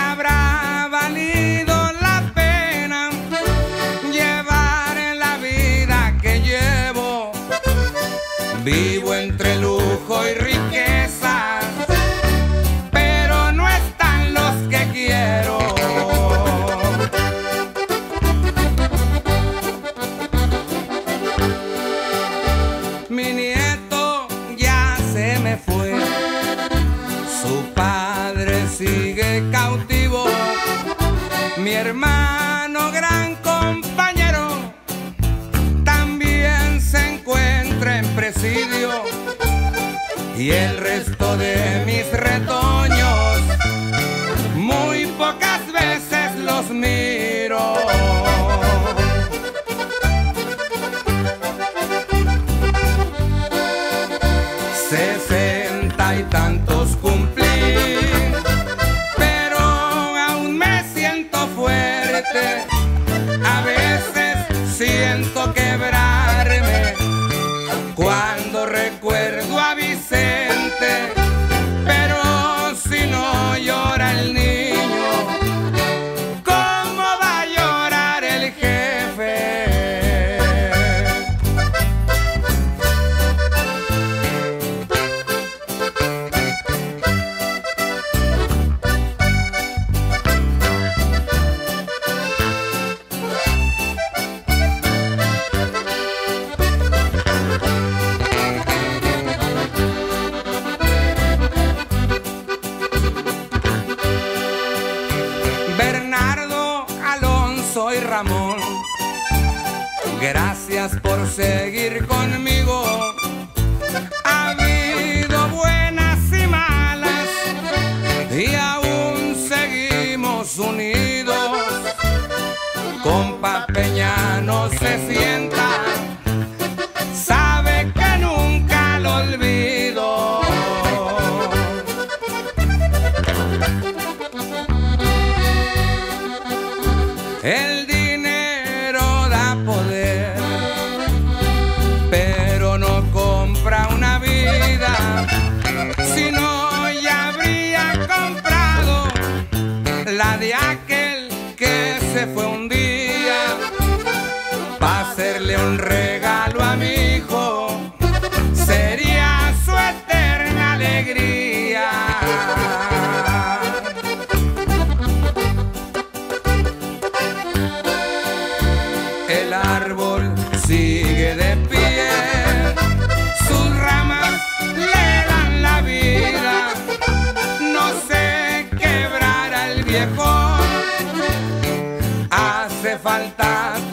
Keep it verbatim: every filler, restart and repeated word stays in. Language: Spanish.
habrá valido la pena llevar en la vida que llevo. Vivo entre lujo y riqueza, pero no están los que quiero. Mi nieto ya se me fue, su padre sigue cautivo, mi hermano gran compañero también se encuentra en presidio, y el resto de mis retoños muy pocas veces los miro. Sesenta y tantos cumplí, pero aún me siento fuerte. A veces siento quebrarme cuando recuerdo a Vicente, pero si no llora el niño, ¿cómo va a llorar el jefe? Bernardo, Alonso y Ramón, gracias por seguir conmigo. Ha habido buenas y malas y aún seguimos unidos. Compa Peña no se sienta, sabe que nunca lo olvido. El dinero da poder, pero no compra una vida. Si no, ya habría comprado la de aquel que se fue un día, para hacerle un regalo a mi hijo, sería su eterna alegría. El árbol sigue de pie, sus ramas le dan la vida. No se quebrará el viejo, hace falta